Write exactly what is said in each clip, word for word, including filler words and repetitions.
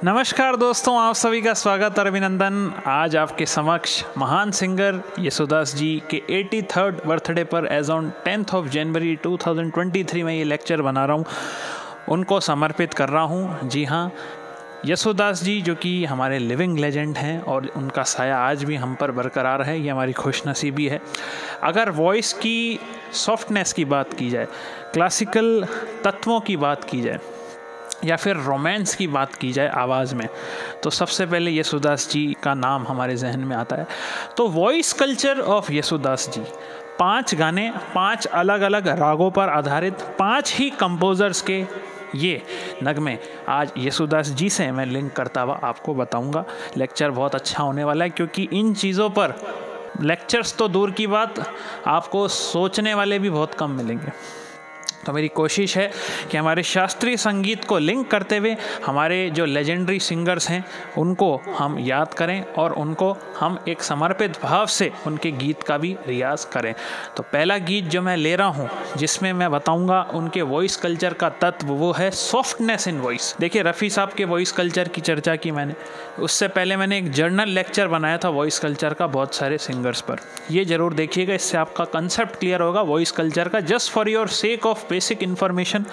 नमस्कार दोस्तों, आप सभी का स्वागत और अभिनंदन। आज आपके समक्ष महान सिंगर येसुदास जी के तिरासीवें बर्थडे पर एज ऑन टेंथ ऑफ जनवरी दो हज़ार तेईस में ये लेक्चर बना रहा हूँ, उनको समर्पित कर रहा हूँ। जी हाँ, येसुदास जी जो कि हमारे लिविंग लेजेंड हैं और उनका साया आज भी हम पर बरकरार है, ये हमारी खुशनसीबी है। अगर वॉइस की सॉफ्टनेस की बात की जाए, क्लासिकल तत्वों की बात की जाए या फिर रोमांस की बात की जाए आवाज़ में, तो सबसे पहले येसुदास जी का नाम हमारे जहन में आता है। तो voice culture of Yesudas ji, पांच गाने, पांच अलग अलग रागों पर आधारित, पांच ही कंपोजर्स के ये नगमे आज येसुदास जी से मैं लिंक करता हुआ आपको बताऊंगा। लेक्चर बहुत अच्छा होने वाला है, क्योंकि इन चीज़ों पर लेक्चर्स तो दूर की बात, आपको सोचने वाले भी बहुत कम मिलेंगे। तो मेरी कोशिश है कि हमारे शास्त्रीय संगीत को लिंक करते हुए हमारे जो लेजेंडरी सिंगर्स हैं उनको हम याद करें और उनको हम एक समर्पित भाव से उनके गीत का भी रियाज करें। तो पहला गीत जो मैं ले रहा हूँ, जिसमें मैं बताऊँगा उनके वॉइस कल्चर का तत्व, वो है सॉफ्टनेस इन वॉइस। देखिए, रफ़ी साहब के वॉइस कल्चर की चर्चा की मैंने, उससे पहले मैंने एक जर्नल लेक्चर बनाया था वॉइस कल्चर का बहुत सारे सिंगर्स पर। ये ज़रूर देखिएगा, इससे आपका कंसेप्ट क्लियर होगा वॉइस कल्चर का। Just for your sake of basic information,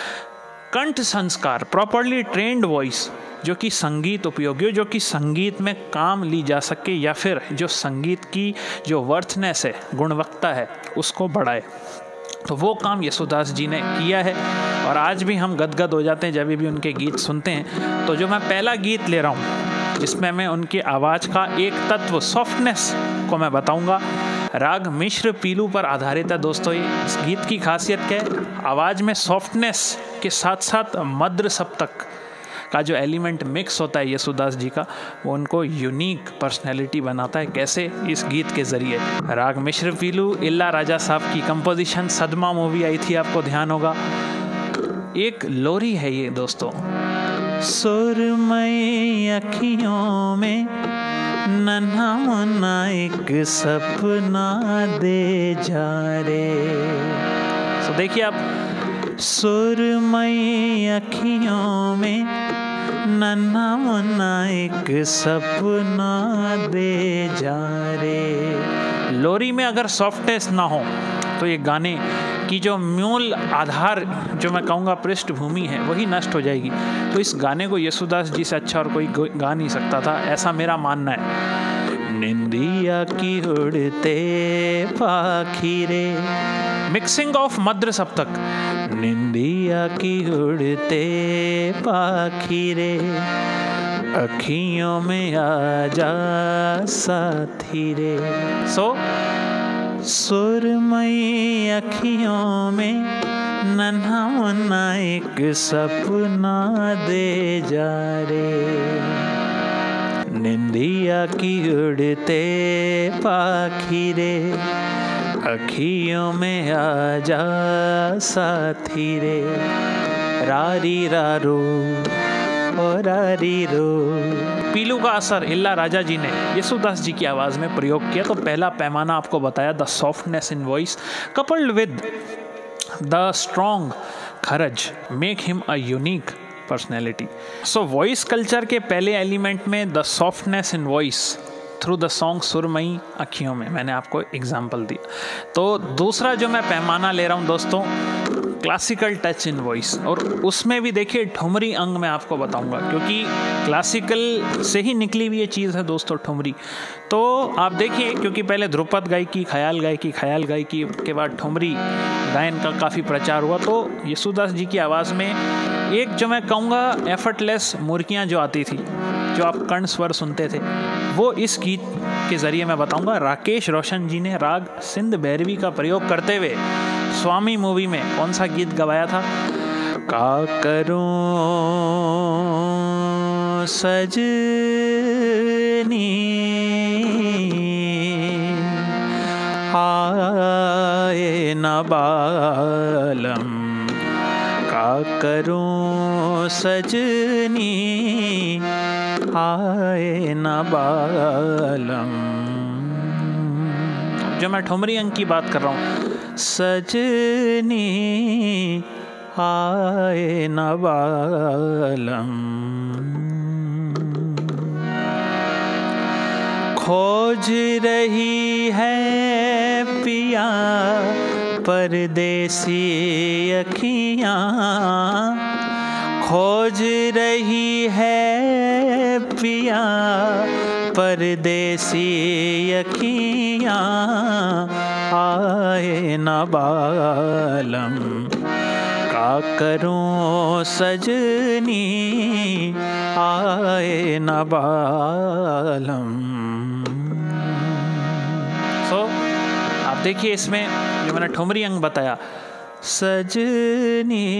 कंठ संस्कार, प्रॉपरली ट्रेंड वॉइस जो कि संगीत उपयोगी हो, जो कि संगीत में काम ली जा सके, या फिर जो संगीत की जो वर्थनेस है, गुणवत्ता है, उसको बढ़ाए, तो वो काम येसुदास जी ने किया है। और आज भी हम गदगद हो जाते हैं जब भी उनके गीत सुनते हैं। तो जो मैं पहला गीत ले रहा हूँ, जिसमें मैं उनकी आवाज़ का एक तत्व सॉफ्टनेस को मैं बताऊँगा, राग मिश्र पीलू पर आधारित है। दोस्तों, ये इस गीत की खासियत क्या है? आवाज़ में सॉफ्टनेस के साथ साथ मद्र सप्तक का जो एलिमेंट मिक्स होता है येसुदास जी का, वो उनको यूनिक पर्सनैलिटी बनाता है। कैसे? इस गीत के ज़रिए। राग मिश्र पीलू इल्ला राजा साहब की कंपोजिशन, सदमा मूवी आई थी, आपको ध्यान होगा। एक लोरी है ये दोस्तों। सुरमई अखियों में नन्हा मुन्ना एक सपना दे जा रे। तो देखिए आप, सुरमई अखियों में नन्हा मुन्ना एक सपना दे जा रे। लोरी में अगर सॉफ्टनेस ना हो तो ये गाने की जो मूल आधार, जो मैं कहूँगा पृष्ठभूमि है, वही नष्ट हो जाएगी। तो इस गाने को येसुदास जी से अच्छा और कोई गा नहीं सकता था, ऐसा मेरा मानना है। निंदिया की उड़ते पाखिरे, मिक्सिंग ऑफ मद्र सप्तक। निंदिया की उड़ते पाखिरे, अखियों में आजा साथी रे। सो सुरमई अखियों में नन्हा मुन्ना एक सपना दे जा रे। निंदिया की उड़ते पाखिरे, अखियों में आजा साथी रे। रारी रारो ओ रारी रो। पीलू का असर इल्ला राजा जी ने येसुदास जी की आवाज़ में प्रयोग किया। तो पहला पैमाना आपको बताया, the softness in voice coupled with the strong खरज make him a unique personality. So voice culture के पहले एलिमेंट में the softness in voice through the song सुरमई अखियों में, मैंने आपको एग्जाम्पल दिया। तो दूसरा जो मैं पैमाना ले रहा हूँ दोस्तों, क्लासिकल टच इन वॉइस, और उसमें भी देखिए ठुमरी अंग मैं आपको बताऊंगा, क्योंकि क्लासिकल से ही निकली हुई ये चीज़ है दोस्तों, ठुमरी। तो आप देखिए, क्योंकि पहले ध्रुपद गायकी, ख्याल गायकी, ख्याल गायकी के बाद ठुमरी गायन का काफ़ी प्रचार हुआ। तो येसुदास जी की आवाज़ में एक, जो मैं कहूँगा एफर्टलेस मुर्कियाँ जो आती थी, जो आप कर्ण स्वर सुनते थे, वो इस गीत के ज़रिए मैं बताऊंगा। राकेश रोशन जी ने राग सिंध भैरवी का प्रयोग करते हुए स्वामी मूवी में कौन सा गीत गवाया था? का करूं सजनी आए न बालम, का करूं सजनी आए न बालम। जो मैं ठुमरी अंक की बात कर रहा हूँ, सजनी आए न बालम, खोज रही है पिया परदेसी अखियाँ, खोज रही है पिया परदेसी अखियाँ, आए न बालम का करूं सजनी, आए न बालम। सो so, आप देखिए इसमें जो मैंने ठुमरी अंग बताया, सजनी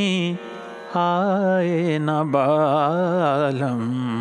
आए न बालम।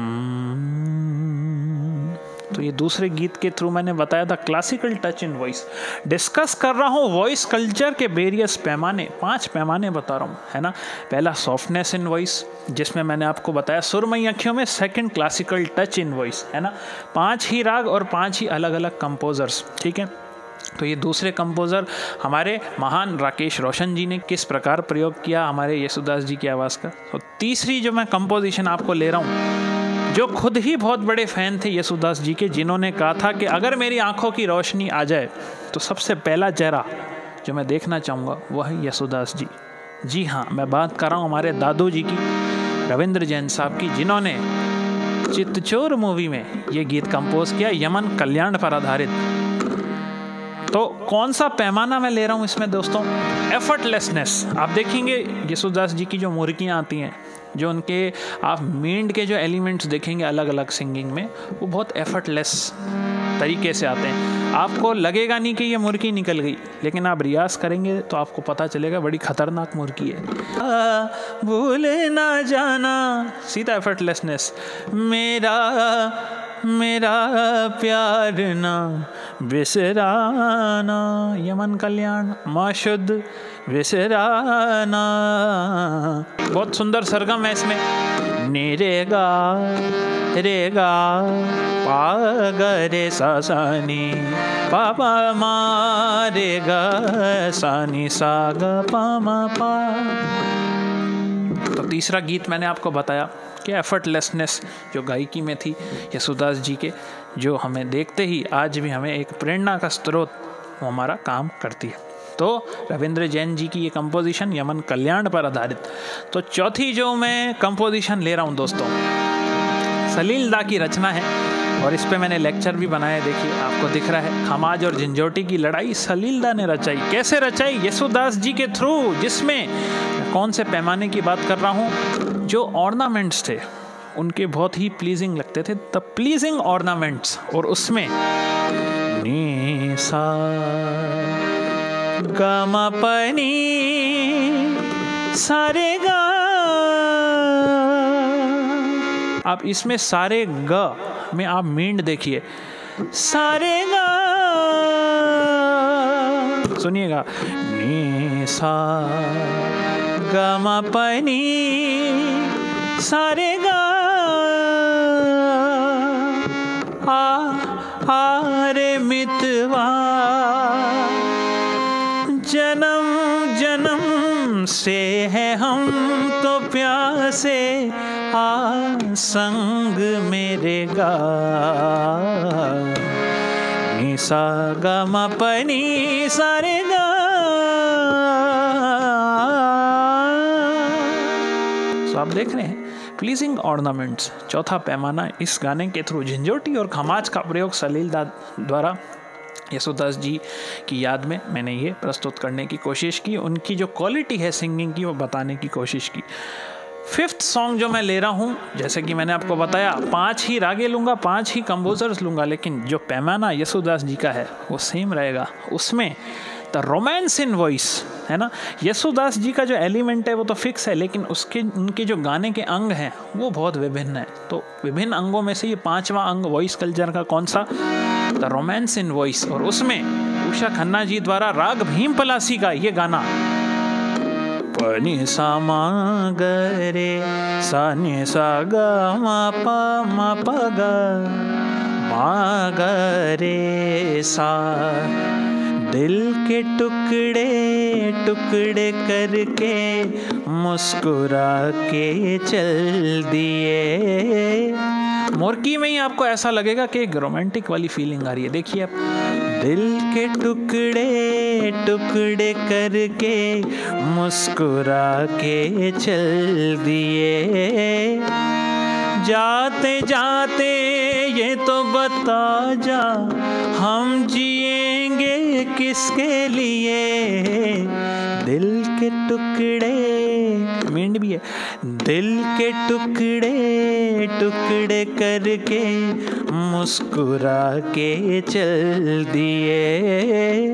तो ये दूसरे गीत के थ्रू मैंने बताया था classical touch in voice. Discuss कर रहा हूँ वॉइस कल्चर के वेरियस पैमाने, पांच पैमाने बता रहा हूँ, है ना। पहला सॉफ्टनेस इन वॉइस, जिसमें मैंने आपको बताया सुरमई अखियों में। Second classical touch in voice, है ना। पांच ही राग और पांच ही अलग अलग कंपोजर्स, ठीक है। तो ये दूसरे कंपोज़र हमारे महान राकेश रोशन जी ने किस प्रकार प्रयोग किया हमारे येसुदास जी की आवाज़ का। तो तीसरी जो मैं कंपोजिशन आपको ले रहा हूँ, जो खुद ही बहुत बड़े फ़ैन थे येसुदास जी के, जिन्होंने कहा था कि अगर मेरी आंखों की रोशनी आ जाए तो सबसे पहला चेहरा जो मैं देखना चाहूँगा वह है येसुदास जी। जी हाँ, मैं बात कर रहा हूँ हमारे दादू जी की, रविंद्र जैन साहब की, जिन्होंने चित्तचोर मूवी में ये गीत कंपोज किया, यमन कल्याण पर आधारित। तो कौन सा पैमाना मैं ले रहा हूँ इसमें दोस्तों? एफर्टलेसनेस। आप देखेंगे येसुदास जी की जो मुर्गियाँ आती हैं, जो उनके आप मींड के जो एलिमेंट्स देखेंगे अलग अलग सिंगिंग में, वो बहुत एफर्टलेस तरीके से आते हैं। आपको लगेगा नहीं कि ये मुर्गी निकल गई, लेकिन आप रियाज करेंगे तो आपको पता चलेगा बड़ी खतरनाक मुर्गी है। भूल ना जाना, सीधा एफर्टलेसनेस। मेरा मेरा प्यार ना बिसराना, यमन कल्याण। माशुद बिसराना, बहुत सुंदर सरगम है इसमें। निरेगा रेगा पा गे सा सानी, पापा मारेगा सानी सा गा पा मा पा। तो तीसरा गीत मैंने आपको बताया कि एफर्टलेसनेस जो गायकी में थी येसुदास जी के, जो हमें देखते ही आज भी हमें एक प्रेरणा का स्रोत वो हमारा काम करती है। तो रविंद्र जैन जी की ये कंपोजिशन यमन कल्याण पर आधारित। तो चौथी जो मैं कंपोजिशन ले रहा हूँ दोस्तों, सलील दा की रचना है, और इस पे मैंने लेक्चर भी बनाया, देखिए आपको दिख रहा है। खमाज और झंझोटी की लड़ाई सलील दा ने रचाई। कैसे रचाई? येसुदास जी के थ्रू, जिसमें कौन से पैमाने की बात कर रहा हूँ, जो ऑर्नामेंट्स थे उनके बहुत ही प्लीजिंग लगते थे, द प्लीजिंग ऑर्नामेंट्स, और उसमें नी सा गा मा प नी सारे गा। आप इसमें सारे ग में आप मींड देखिए, सारे गा, सुनिएगा, नी सा गा मा प नी सारे गा, आ आ रे मितवा जन्म जन्म से है हम तो प्यासे, आ संग मेरे गा, नी सा गा मा प नी सारे गा। तो आप देख रहे हैं प्लीजिंग ऑर्नामेंट्स, चौथा पैमाना। इस गाने के थ्रू झंझोटी और खमाज का प्रयोग सलील दा द्वारा येसुदास जी की याद में मैंने ये प्रस्तुत करने की कोशिश की, उनकी जो क्वालिटी है सिंगिंग की वो बताने की कोशिश की। फिफ्थ सॉन्ग जो मैं ले रहा हूँ, जैसे कि मैंने आपको बताया, पांच ही रागे लूँगा, पांच ही कंपोजर्स लूँगा, लेकिन जो पैमाना येसुदास जी का है वो सेम रहेगा। उसमें द रोमांस इन वॉइस, है ना। येसुदास जी का जो एलिमेंट है वो तो फिक्स है, लेकिन उसके उनके जो गाने के अंग हैं वो बहुत विभिन्न है। तो विभिन्न अंगों में से ये पांचवा अंग वॉइस कल्चर का कौन सा? The romance in voice. और उसमें उषा खन्ना जी द्वारा राग भीम पलासी का ये गाना, पनी सा मा ग रे सा नि सा ग मा पा मा पा ग मा ग रे सा, दिल के टुकड़े टुकड़े करके मुस्कुरा के चल दिए, मोरकी में ही आपको ऐसा लगेगा कि एक रोमांटिक वाली फीलिंग आ रही है। देखिए आप, दिल के टुकड़े टुकड़े करके मुस्कुरा के चल दिए, जाते जाते ये तो बता जा हम जिएंगे किसके लिए। दिल के टुकड़े, मींड भी है, दिल के टुकड़े टुकड़े करके मुस्कुरा के चल दिए,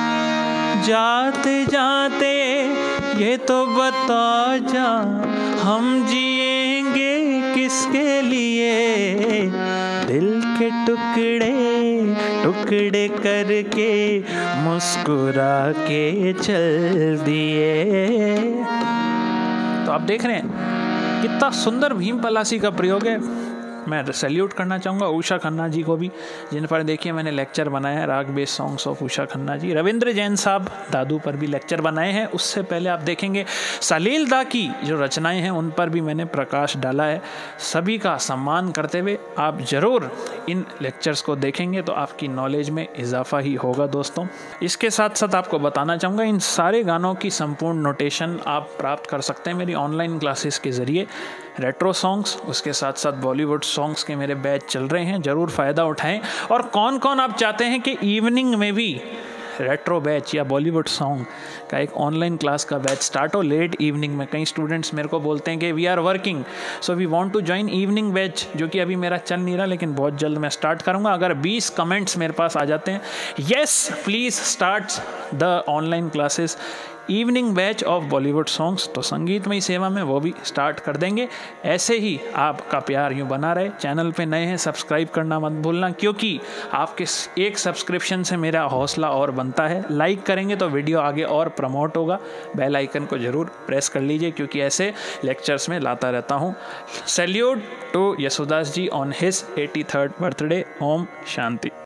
जाते जाते ये तो बता जा हम जिएंगे किसके लिए। दिल के टुकड़े टुकड़े करके मुस्कुरा के चल दिए। तो आप देख रहे हैं कितना सुंदर भीम पलासी का प्रयोग है। मैं सैल्यूट करना चाहूँगा उषा खन्ना जी को भी, जिन पर देखिए मैंने लेक्चर बनाया है, raga based songs of Usha Khanna ji. Ravindra Jain साहब दादू पर भी लेक्चर बनाए हैं। उससे पहले आप देखेंगे सलील दा की जो रचनाएं हैं उन पर भी मैंने प्रकाश डाला है। सभी का सम्मान करते हुए आप ज़रूर इन लेक्चर्स को देखेंगे तो आपकी नॉलेज में इजाफा ही होगा दोस्तों। इसके साथ साथ आपको बताना चाहूँगा इन सारे गानों की संपूर्ण नोटेशन आप प्राप्त कर सकते हैं मेरी ऑनलाइन क्लासेस के ज़रिए। रेट्रो सॉन्ग्स, उसके साथ साथ बॉलीवुड सॉन्ग्स के मेरे बैच चल रहे हैं, ज़रूर फ़ायदा उठाएं। और कौन कौन आप चाहते हैं कि इवनिंग में भी रेट्रो बैच या बॉलीवुड सॉन्ग का एक ऑनलाइन क्लास का बैच स्टार्ट हो लेट इवनिंग में। कई स्टूडेंट्स मेरे को बोलते हैं कि we are working so we want to join evening batch, जो कि अभी मेरा चल नहीं रहा लेकिन बहुत जल्द मैं स्टार्ट करूंगा। अगर बीस कमेंट्स मेरे पास आ जाते हैं yes please start the online classes evening batch of Bollywood songs, तो संगीतमय सेवा में वो भी स्टार्ट कर देंगे। ऐसे ही आपका प्यार यूँ बना रहे। चैनल पे नए हैं सब्सक्राइब करना मत भूलना, क्योंकि आपके एक सब्सक्रिप्शन से मेरा हौसला और बनता है। लाइक करेंगे तो वीडियो आगे और प्रमोट होगा। बेल आइकन को ज़रूर प्रेस कर लीजिए क्योंकि ऐसे लेक्चर्स में लाता रहता हूँ। Salute to Yesudas ji on his eighty third birthday. ओम शांति।